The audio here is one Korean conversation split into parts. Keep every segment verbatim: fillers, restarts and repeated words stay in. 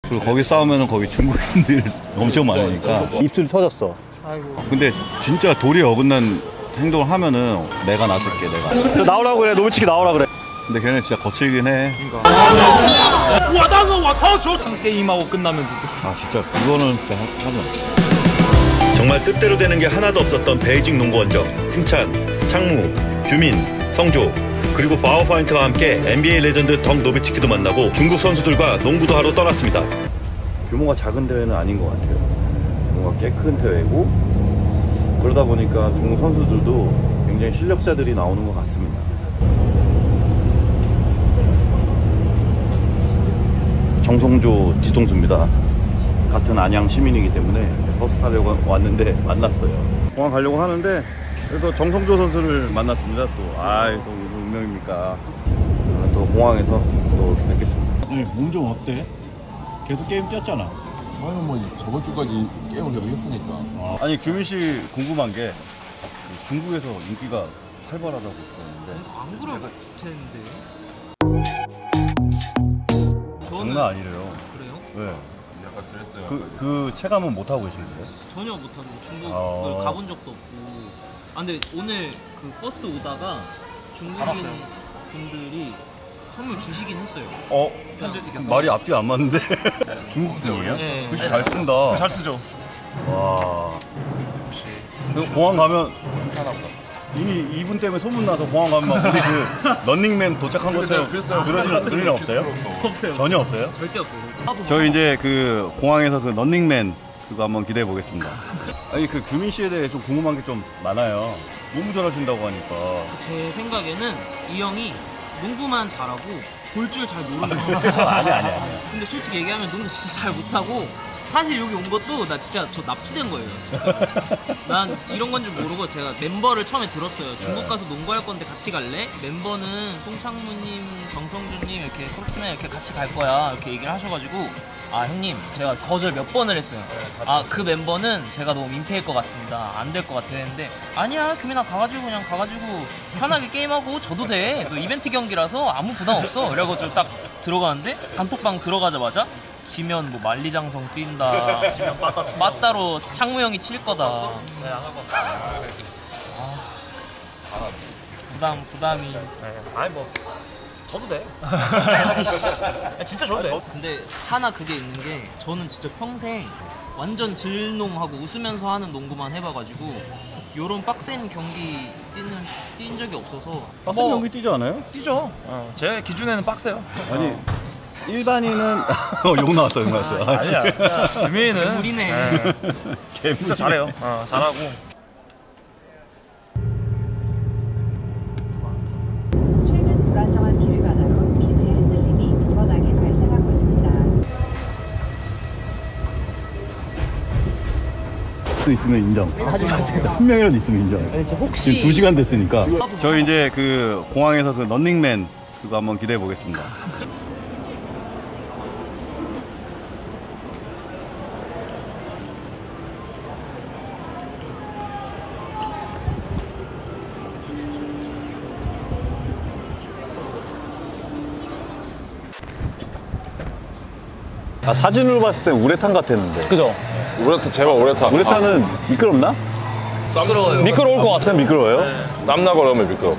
그리고 거기 싸우면 거기 중국인들 엄청 많으니까 입술이 터졌어. 아이고. 근데 진짜 도리에 어긋난 행동을 하면은 내가 나설게. 내가 저 나오라고 그래. 노비치기 나오라 그래. 근데 걔네 진짜 거칠긴 해. 게임하고 끝나면 진짜. 아 진짜 그거는 진짜 하지 마. 정말 뜻대로 되는 게 하나도 없었던 베이징 농구 원정. 승찬, 창무, 규민, 성조 그리고 파워포인트와 함께 엔비에이 레전드 덩 노비츠키도 만나고 중국 선수들과 농구도 하러 떠났습니다. 규모가 작은 대회는 아닌 것 같아요. 규모가 꽤 큰 대회고 그러다 보니까 중국 선수들도 굉장히 실력자들이 나오는 것 같습니다. 정성조 뒤통수입니다. 같은 안양 시민이기 때문에 버스 타려고 왔는데 만났어요. 공항 가려고 하는데 그래서 정성조 선수를 만났습니다. 또 아이 또 운명입니까. 또 공항에서 또 뵙겠습니다. 몸 좀 어때? 계속 게임 뛰었잖아. 저는 뭐 저번 주까지 게임을 계속 했으니까. 아, 아니 규민 씨 궁금한 게 중국에서 인기가 활발하다고 들었는데 안 그럴 텐데. 장난 아니래요. 그래요? 네. 약간 그랬어요. 그, 그 체감은 못 하고 계시는데요? 전혀 못하고 중국을 아... 가본 적도 없고. 아 근데 오늘 그 버스 오다가 중국인 알았어요. 분들이 선물 주시긴 했어요. 어? 편지 말이 앞뒤가 안 맞는데? 중국 분이에요? 네. 글씨 잘 쓴다. 잘 쓰죠. 와. 그 공항 가면 이미 이분 때문에 소문나서 공항 가면 막 우리 그 런닝맨 도착한 것처럼 그러시는 그런 일 없어요? 없어요. 전혀 없어요? 절대 없어요. 저희 이제 그 공항에서 그 런닝맨 그거 한번 기대해 보겠습니다. 아니 그 규민 씨에 대해 좀 궁금한 게 좀 많아요. 너무 잘하신다고 하니까. 제 생각에는 이 형이 농구만 잘하고 볼 줄 잘 모르는 거예요. 아니 아니 아니. 근데 솔직히 얘기하면 농구 진짜 잘 못하고 사실 여기 온 것도 나 진짜 저 납치된 거예요. 진짜. 난 이런 건 줄 모르고 제가 멤버를 처음에 들었어요. 중국 가서 농구할 건데 같이 갈래? 멤버는 송창무님, 정성준님 이렇게 코르트맨 이렇게 같이 갈 거야 이렇게 얘기를 하셔가지고 아 형님 제가 거절 몇 번을 했어요. 아 그 멤버는 제가 너무 민폐일 것 같습니다. 안 될 것 같아 했는데 아니야 규민아 가가지고 그냥 가가지고 편하게 게임하고 져도 돼. 너 이벤트 경기라서 아무 부담 없어. 이래가지고 딱 들어가는데 단톡방 들어가자마자 지면 뭐 만리장성 뛴다. 지면 빠따 친다. 빠따로 창무 형이 칠 거다. 네, 안 갖고 왔어. 아, 부담 부담이. 네. 아니 뭐 져도 돼. 진짜 져도 돼. 근데 하나 그게 있는 게 저는 진짜 평생 완전 질농하고 웃으면서 하는 농구만 해봐가지고 요런 빡센 경기 뛰는 뛴 적이 없어서. 빡센 뭐, 경기 뛰지 않아요? 뛰죠. 어, 제 기준에는 빡세요. 아니. 일반인은 어, 욕 나왔어, 욕 나왔어. 아, 아니야. 규민이는 우리네. 네. 진짜 잘해요. 어, 잘하고. 최근 불안정한 길 바다로 기체 흔들림이 두 번 하게 발생하고 있습니다. 있으면 인정. 하지 마세요. 한 명이라도 있으면 인정. 아니, 혹시 지금 두 시간 됐으니까. 저희 이제 그 공항에서 그 런닝맨 그거 한번 기대해 보겠습니다. 아, 사진으로 봤을 땐 우레탄 같았는데. 그죠? 우레탄 제발 우레탄. 우레탄은 미끄럽나? 미끄러워요. 미끄러울 것 같아. 우레탄 미끄러워요? 네. 땀나 그러면 미끄러.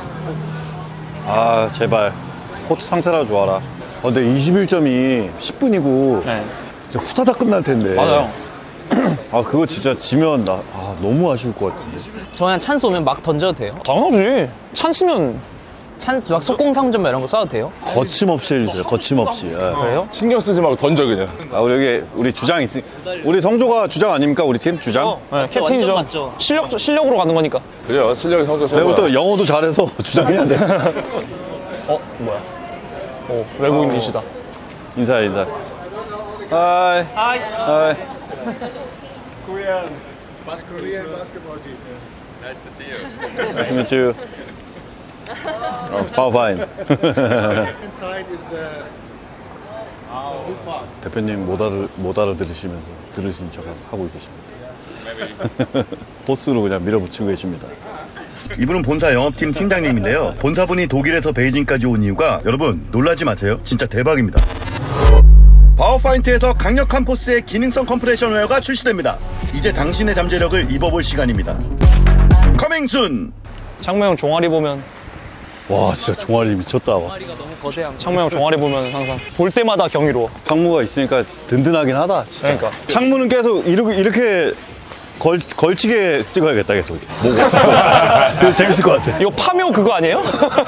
아 제발 코트 상태라 좋아라. 어, 근데 이십일 점이 십 분이고 네. 후다닥 끝날 텐데. 맞아요. 아 그거 진짜 지면 나 아, 너무 아쉬울 것 같은데. 저 그냥 찬스 오면 막 던져도 돼요? 당연하지. 찬스면 찬스 막 속공삼 점 이런 거 써도 돼요? 거침없이 해주세요. 거침없이. 예. 그래요? 신경 쓰지 말고 던져 그냥. 아 우리 여기 우리 주장 있으. 우리 성조가 주장 아닙니까? 우리 팀 주장? 어, 네, 캡틴이죠. 완전 맞죠? 실력 실력으로 가는 거니까. 그래요. 실력이 성적 최고야. 내부터 영어도 잘해서 주장해야 돼. 어 뭐야? 오 외국인이시다. 인사 인사. 하이. 하이. 하이. Korean, Korean basketball team. Nice to see you. Nice to meet you. Oh, power fine. Inside is the hoop park. 대표님 못 알아 못 알아들으시면서 들으신 척 하고 계십니다. 포스로 그냥 밀어붙이고 계십니다. 이분은 본사 영업팀 팀장님인데요. 본사분이 독일에서 베이징까지 온 이유가 여러분 놀라지 마세요. 진짜 대박입니다. 파워파인트에서 강력한 포스의 기능성 컴프레션 웨어가 출시됩니다. 이제 당신의 잠재력을 입어볼 시간입니다. 커밍 순! 창무 형 종아리 보면 와 진짜 종아리 미쳤다. 창무 형 종아리 보면 항상 볼 때마다 경이로워. 창무가 있으니까 든든하긴 하다 진짜. 그러니까. 창무는 계속 이렇게, 이렇게 걸, 걸치게 찍어야겠다 계속. 보고. 그게 재밌을 것 같아. 이거 파묘 그거 아니에요?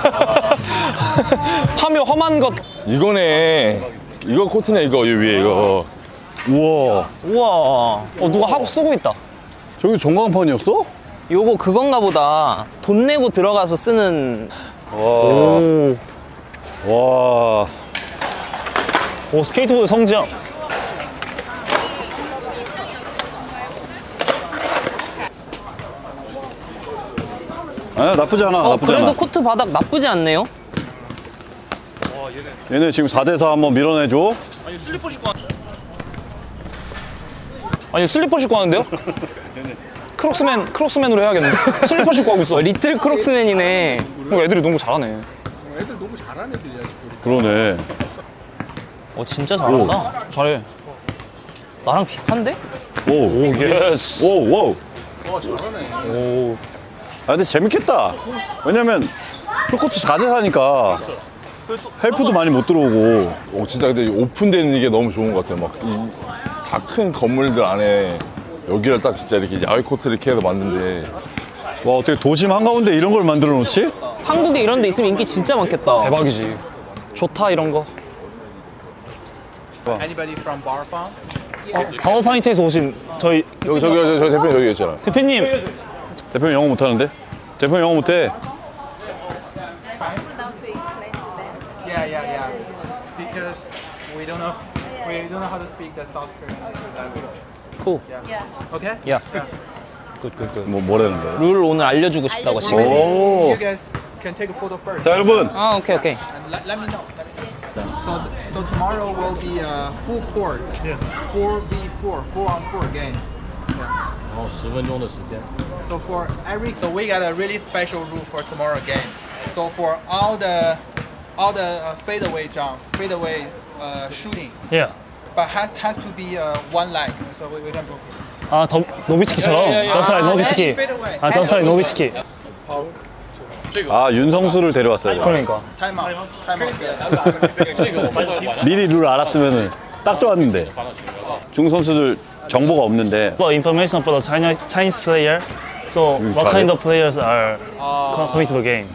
파묘 험한 것. 이거네. 이거 코트네, 이거, 이 위에 이거. 우와. 우와. 어, 누가 하고 쓰고 있다. 저기 전광판이었어? 요거 그건가 보다. 돈 내고 들어가서 쓰는. 와. 오. 와. 오, 스케이트보드 성지형. 아 나쁘지 않아. 어, 나쁘지 그래도 않아. 코트 바닥 나쁘지 않네요. 얘네 지금 사 대 사 한번 밀어내줘. 아니 슬리퍼 신고 아니 슬리퍼 신고 하는데요? 크록스맨, 크록스맨으로 해야겠네. 슬리퍼 신고 하고 있어. 어, 리틀 크록스맨이네. 어, 애들이 농구 잘하네. 애들 너무 잘하는 애들이야. 그러네. 어 진짜 잘한다. 잘해. 나랑 비슷한데? 오. 오 예스. 오. 오. 와 잘하네. 오. 아 근데 재밌겠다. 왜냐면 풀코트 사 대 사니까 헬프도 많이 못 들어오고. 오, 진짜 근데 오픈되는 이게 너무 좋은 것 같아요. 막 다 큰 건물들 안에 여기를 딱 진짜 이렇게 야외 코트 이렇게 해서 만든데. 와 어떻게 도심 한가운데 이런 걸 만들어 놓지? 한국에 이런 데 있으면 인기 진짜 많겠다. 대박이지. 좋다 이런 거. Anybody from Bar Farm? 어, 파워파인트에서 오신 저희 여기, 저기, 저기, 저기 대표님 여기 있잖아. 대표님. 대표님 영어 못하는데? 대표님 영어 못해. Yeah, yeah, yeah. Because we don't know, we don't know how to speak the South Korean language. cool. Yeah. Okay. 야. 뭐 뭐라는 거야? 룰 오늘 알려주고 싶다고 지금. 오. You guys can take a photo first. 자 여러분. 아 오케이 오케이. And let, let me know. Let me know. So, so tomorrow will be a full court. Yes. four v four, four on four game. 어, 십分钟的时间. So for every, so we got a really special rule for tomorrow game. So for all the, all the uh, fadeaway jump, fadeaway uh, shooting, 예. but has has to be uh, one leg. So we, we don't go for. 아, 더 노비스키처럼. 저스트 라이크 노비스키. 아, 저스트 라이크 노비스키. 아 윤성수를 데려왔어요. 그러니까. Time out. Time out. 미리 룰 알았으면은 딱 좋았는데. 중국 선수들 정보가 없는데. For information for the China, Chinese player. So what kind of players are coming to the game?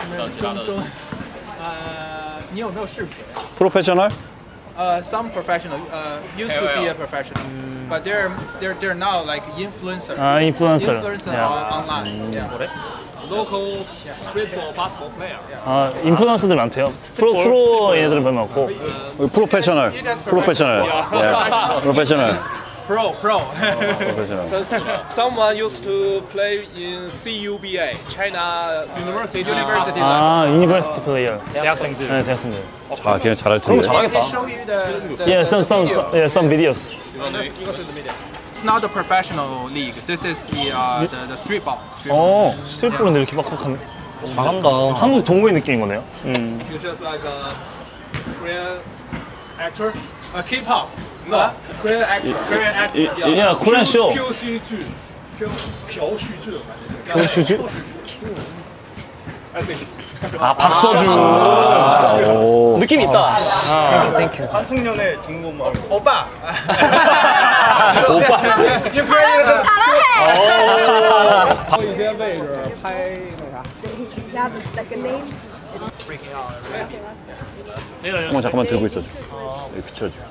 呃，你有没有视频？ 프로페셔널? Uh, some professional uh, used to be a professional, but they're they're they're now like influencer. 아, influencer. Influencer Yeah. on, online. Yeah. Local streetball basketball player. 아, 인플루언서들 많대요. 프로 프로 얘네들은 별로 없고. 프로페셔널. 프로페셔널. 예. 프로페셔널. Pro, pro. 프로페셔널. Someone used to play in C U B A, China University. University 아, 유니버시티 플레이어. 대학생들. 네, 대학생들. 아 걔네 잘할 텐데. level. Let me show you the, the, Yeah, some the some video. yeah, some videos. It's not the professional league. This is the uh, the, the street ball. Street ball. 어, 스트릿볼은 이렇게 빡빡하네. 잘한다. 한국 동호회 느낌인 거네요. 음. You just like a Korean actor. Uh, K-pop. No, Korean actor. Korean actor. Yeah, Korean show. 飘戏剧，飘朴叙志的感觉。 표슈즈? I think. 아, 박서준. 오. 느낌 있다. 아, 땡큐. 한승연의 중국말. 오빠. 오빠. You Korean. 到一些位置拍那啥。 That's a second name. Freaking out. 잠깐만 잠깐만 들고 있어줘. 여기 비춰줘.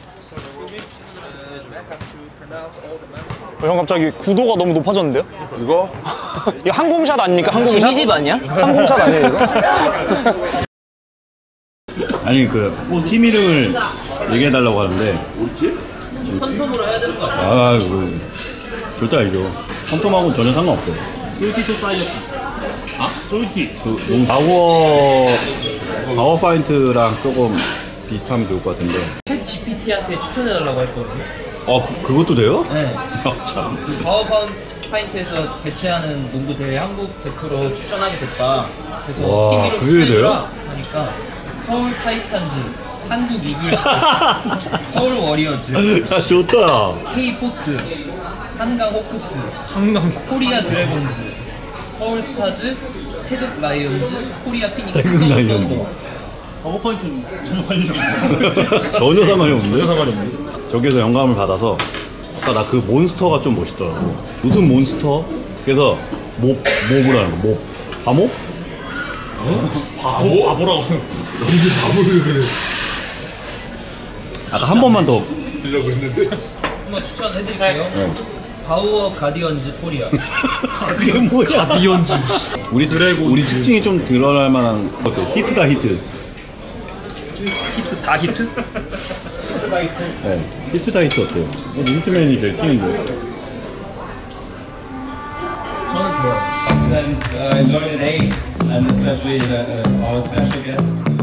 어, 형 갑자기 구도가 너무 높아졌는데요? 이거? 이거 항공샷 아닙니까? 항공샷? 지미 집 아니야? 항공샷 아니에요 이거? 아니 그 팀 이름을 얘기해달라고 하는데. 턴텀으로 해야 되는 거 아니야? 아 그, 절대 알죠. 텀텀하고는 전혀 상관없어요. 솔티 소사이어티. 아? 솔티. 그 너무 파워 파워파인트랑 조금 비슷하면 좋을 것 같은데. 챗 지피티한테 추천해달라고 했거든요. 아 그, 그것도 돼요? 네. 아, 참. 파워파인트에서 개최하는 농구 대회 한국 대표로 추천하게 됐다. 그래서 와, 티비로 그게 돼요? 하니까 서울 타이탄즈, 한국 이글스, 서울 워리어즈, 아, 좋다. K포스, 한강 호크스, 한강 코리아 드래곤즈, 서울 스타즈, 태극 라이온즈, 코리아 피닉스, 태극 서울 라이온즈. 썬더. 버거포인트는 전혀 관련 없는데. 전혀 상관이 없는데? 상관이 없는데? 저기에서 영감을 받아서 아까 나 그 몬스터가 좀 멋있더라고. 무슨 몬스터? 그래서 몹, 몹을 하는 거. 몹. 바모? 바보? 바보라고. 언제 바보를 그래. 아까 한 번만 더. 이러고 있는데. 한번 추천해드릴게요. 네. 바우어 가디언즈 코리아. 그게 뭐야? 가디언즈. 우리 드래곤. 우리 특징이 좀 드러날 만한 것들. 히트다 히트. 히트 다 히트? 히트 다 히트. 네. 히트다 히트 어때요? 우리 히트맨이 제일 팀인데. 저는 좋아요. And uh, enjoyed the day, and especially the, uh, our special guest.